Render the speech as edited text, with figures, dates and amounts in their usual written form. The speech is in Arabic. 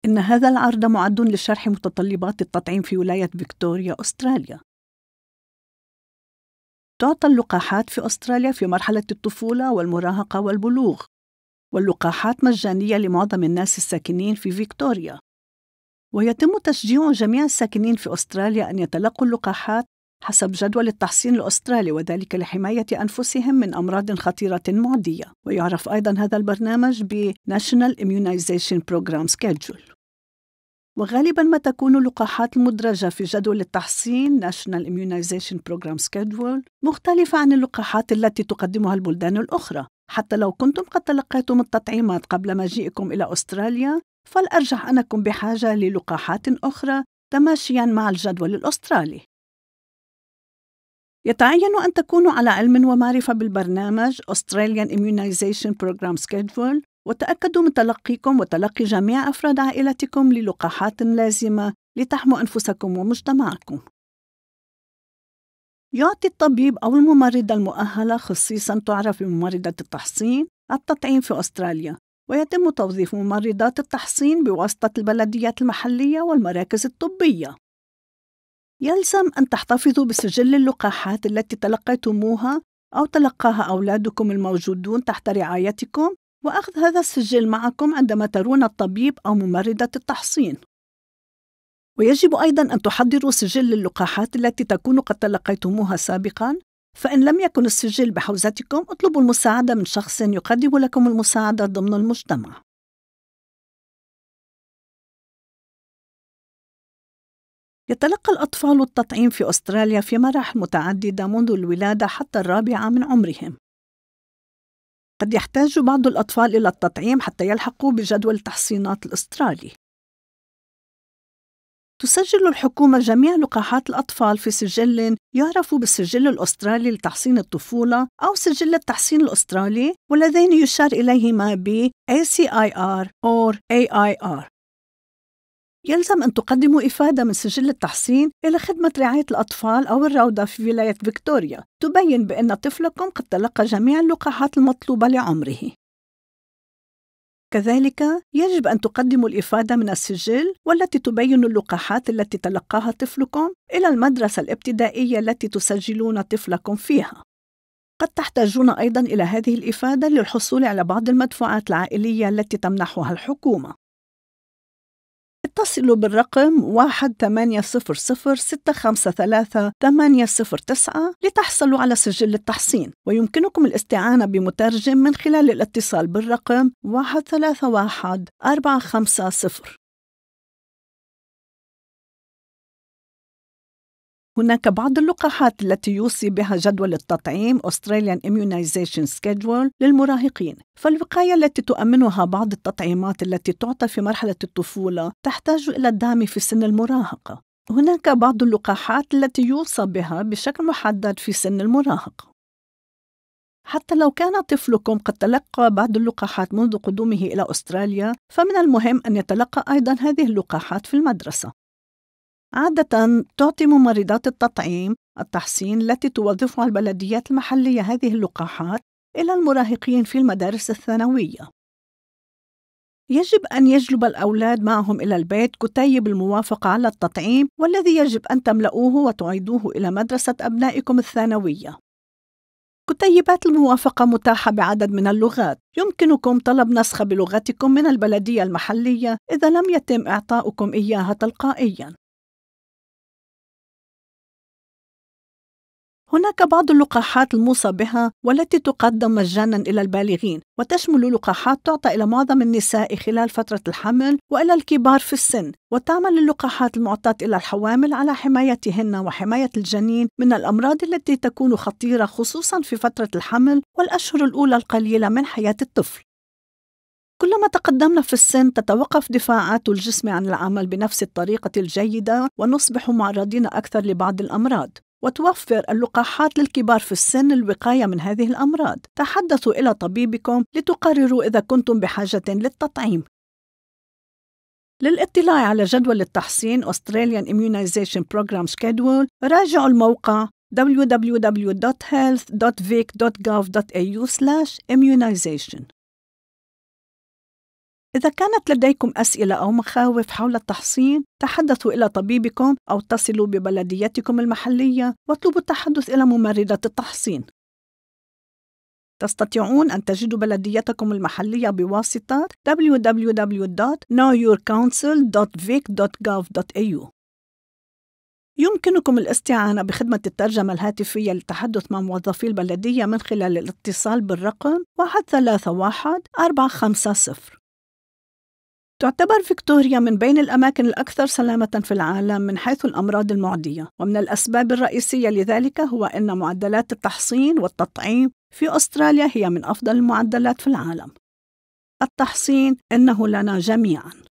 إن هذا العرض معد لشرح متطلبات التطعيم في ولاية فيكتوريا، أستراليا. تعطى اللقاحات في أستراليا في مرحلة الطفولة والمراهقة والبلوغ، واللقاحات مجانية لمعظم الناس الساكنين في فيكتوريا. ويتم تشجيع جميع الساكنين في أستراليا أن يتلقوا اللقاحات حسب جدول التحصين الأسترالي، وذلك لحماية أنفسهم من أمراض خطيرة معدية. ويعرف أيضاً هذا البرنامج ب National Immunisation Program Schedule. وغالباً ما تكون اللقاحات المدرجة في جدول التحصين National Immunisation Program Schedule مختلفة عن اللقاحات التي تقدمها البلدان الأخرى. حتى لو كنتم قد تلقيتم التطعيمات قبل مجيئكم إلى أستراليا، فالأرجح أنكم بحاجة للقاحات أخرى تماشياً مع الجدول الأسترالي. يتعين أن تكونوا على علم ومعرفة بالبرنامج Australian Immunisation Program Schedule، وتأكدوا من تلقيكم وتلقي جميع أفراد عائلتكم للقاحات لازمة لتحموا أنفسكم ومجتمعكم. يعطي الطبيب أو الممرضة المؤهلة، خصيصاً تعرف بممرضة التحصين، التطعيم في أستراليا، ويتم توظيف ممرضات التحصين بواسطة البلديات المحلية والمراكز الطبية. يلزم أن تحتفظوا بسجل اللقاحات التي تلقيتموها أو تلقاها أولادكم الموجودون تحت رعايتكم، وأخذ هذا السجل معكم عندما ترون الطبيب أو ممرضة التحصين. ويجب أيضاً أن تحضروا سجل اللقاحات التي تكونوا قد تلقيتموها سابقاً، فإن لم يكن السجل بحوزتكم اطلبوا المساعدة من شخص يقدم لكم المساعدة ضمن المجتمع. يتلقى الأطفال التطعيم في أستراليا في مراحل متعددة منذ الولادة حتى 4 من عمرهم. قد يحتاج بعض الأطفال إلى التطعيم حتى يلحقوا بجدول التحصينات الأسترالي. تسجل الحكومة جميع لقاحات الأطفال في سجل يعرف بالسجل الأسترالي لتحصين الطفولة أو سجل التحصين الأسترالي، واللذين يشار إليهما ب ACIR أو AIR. يلزم أن تقدموا إفادة من سجل التحصين إلى خدمة رعاية الأطفال أو الروضة في ولاية فيكتوريا تبين بأن طفلكم قد تلقى جميع اللقاحات المطلوبة لعمره. كذلك يجب أن تقدموا الإفادة من السجل والتي تبين اللقاحات التي تلقاها طفلكم إلى المدرسة الابتدائية التي تسجلون طفلكم فيها. قد تحتاجون أيضاً إلى هذه الإفادة للحصول على بعض المدفوعات العائلية التي تمنحها الحكومة. اتصلوا بالرقم 1-800-653-809 لتحصلوا على سجل التحصين، ويمكنكم الاستعانة بمترجم من خلال الاتصال بالرقم 131-450. هناك بعض اللقاحات التي يوصي بها جدول التطعيم Australian Immunisation Schedule للمراهقين، فالوقاية التي تؤمنها بعض التطعيمات التي تعطى في مرحلة الطفولة تحتاج إلى الدعم في سن المراهقة. هناك بعض اللقاحات التي يوصى بها بشكل محدد في سن المراهقة. حتى لو كان طفلكم قد تلقى بعض اللقاحات منذ قدومه إلى أستراليا، فمن المهم أن يتلقى أيضاً هذه اللقاحات في المدرسة. عادة تعطي ممرضات التحصين التي توظفها البلديات المحلية هذه اللقاحات إلى المراهقين في المدارس الثانوية. يجب أن يجلب الأولاد معهم إلى البيت كتيب الموافقة على التطعيم، والذي يجب أن تملؤوه وتعيدوه إلى مدرسة أبنائكم الثانوية. كتيبات الموافقة متاحة بعدد من اللغات، يمكنكم طلب نسخة بلغتكم من البلدية المحلية إذا لم يتم إعطاؤكم إياها تلقائياً. هناك بعض اللقاحات الموصى بها والتي تقدم مجاناً إلى البالغين، وتشمل لقاحات تعطى إلى معظم النساء خلال فترة الحمل وإلى الكبار في السن، وتعمل اللقاحات المعطاة إلى الحوامل على حمايتهن وحماية الجنين من الأمراض التي تكون خطيرة خصوصاً في فترة الحمل والأشهر الأولى القليلة من حياة الطفل. كلما تقدمنا في السن تتوقف دفاعات الجسم عن العمل بنفس الطريقة الجيدة، ونصبح معرضين أكثر لبعض الأمراض. وتوفر اللقاحات للكبار في السن الوقاية من هذه الأمراض. تحدثوا إلى طبيبكم لتقرروا إذا كنتم بحاجة للتطعيم. للاطلاع على جدول التحصين Australian Immunisation Program Schedule راجعوا الموقع www.health.vic.gov.au/immunisation. إذا كانت لديكم أسئلة أو مخاوف حول التحصين، تحدثوا إلى طبيبكم أو اتصلوا ببلديتكم المحلية واطلبوا التحدث إلى ممرضة التحصين. تستطيعون أن تجدوا بلديتكم المحلية بواسطة www.knowyourcouncil.vic.gov.au. يمكنكم الاستعانة بخدمة الترجمة الهاتفية للتحدث مع موظفي البلدية من خلال الاتصال بالرقم 131-450. تعتبر فيكتوريا من بين الأماكن الأكثر سلامة في العالم من حيث الأمراض المعدية، ومن الأسباب الرئيسية لذلك هو أن معدلات التحصين والتطعيم في أستراليا هي من أفضل المعدلات في العالم. التحصين إنه لنا جميعاً.